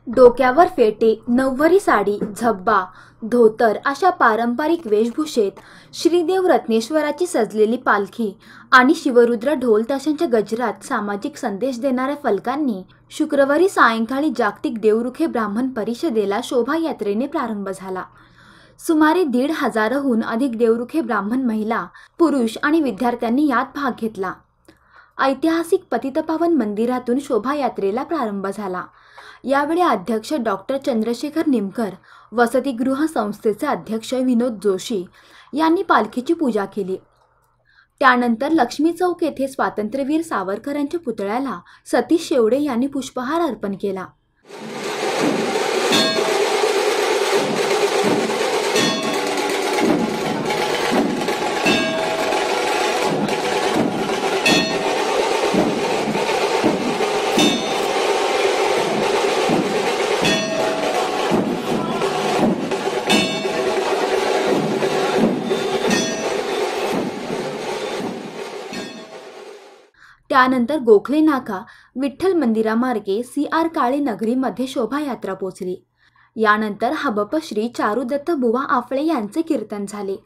डोक्यावर फेटे, नऊवारी साडी, झब्बा, धोतर अशा पारंपरिक वेशभूषेत श्रीदेव रत्नेश्वराची सजलेली पालखी आणि शिवरुद्र ढोल ताशांच्या गजरात सामाजिक संदेश देणाऱ्या फलकांनी शुक्रवारी सायंकाळी जागतिक देवरुखे ब्राह्मण परिषदेला शोभायात्रेने प्रारंभ झाला। सुमारे 1,500हून अधिक देवरुखे ब्राह्मण महिला, पुरुष आणि विद्यार्थ्यांनी यात भाग घेतला। ऐतिहासिक पतितपावन मंदिरातून शोभायात्रेला प्रारंभ झाला। यावेळी अध्यक्ष डॉक्टर चंद्रशेखर निमकर, वसतिगृह संस्थेचे अध्यक्ष विनोद जोशी यांनी पालखीची पूजा केली। त्यानंतर लक्ष्मी चौक येथे स्वातंत्र्यवीर सावरकरांच्या पुतळ्याला सतीश शेवडे यांनी पुष्पहार अर्पण केला। त्यानंतर गोखले नाका विठ्ठल मंदिरामार्गे CR काळे नगरीमध्ये शोभायात्रा पोहोचली। यानंतर हबप श्री चारुदत्त बुवा आफळे यांचे कीर्तन झाले।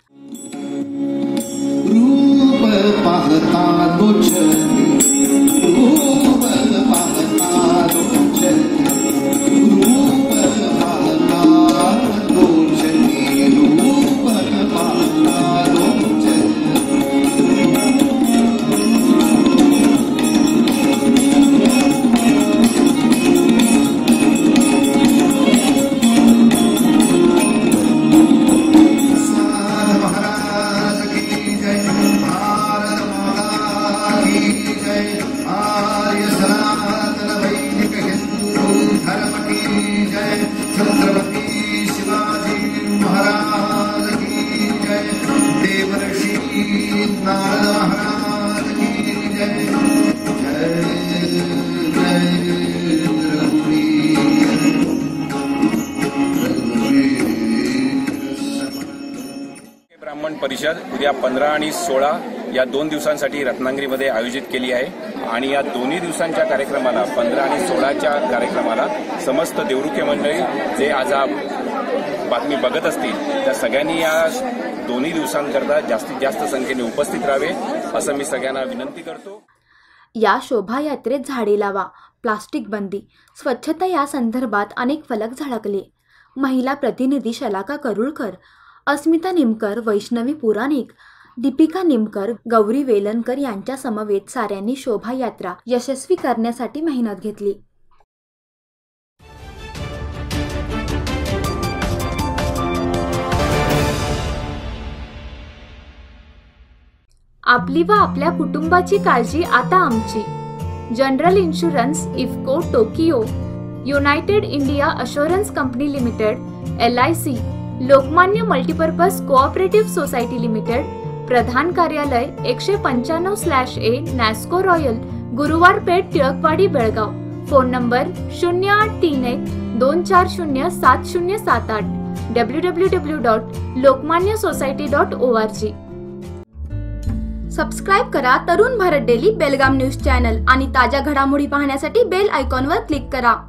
ब्राह्मण परिषद उद्या 15 आणि 16 या 2 दिवसांसाठी रत्नागिरीमध्ये आयोजित केली आहे आणि या दोन्ही दिवसांच्या कार्यक्रमाला 15 आणि 16च्या कार्यक्रमाला समस्त देवरुखे मंडळी जे आज बातमी बघत असतील त्या सगळ्यांनी या दोन्ही दिवसांकरता जास्तीत जास्त संख्येने उपस्थित राहावे असं मी सगळ्यांना विनंती करतो। या शोभायात्रेत झाडे लावा, प्लास्टिक बंदी, स्वच्छता या संदर्भात अनेक फलक झळकले। महिला प्रतिनिधी शलाका करुळकर, अस्मिता निमकर, वैष्णवी पुराणिक, दीपिका निमकर, गौरी वेलनकर यांच्या समवेत साऱ्यांनी शोभायात्रा यशस्वी करण्यासाठी मेहनत घेतली। आपली व आपल्या कुटुंबाची काळजी आता आमची। General insurance, IFFCO, Tokyo, United India assurance company limited, LIC, Lokmanya multipurpose cooperative society limited, प्रधान कार्यालय 195/A Nasco Royal, Guruwar Peth, Tilakwadi, Belgaum. Phone number 0831 240 7078, www.lokmanyasociety.org। Subscribe करा Tarun Bharat daily Belgaum news channel आणि ताज्या घडामोडी पाहण्यासाठी बेल आयकॉनवर क्लिक करा।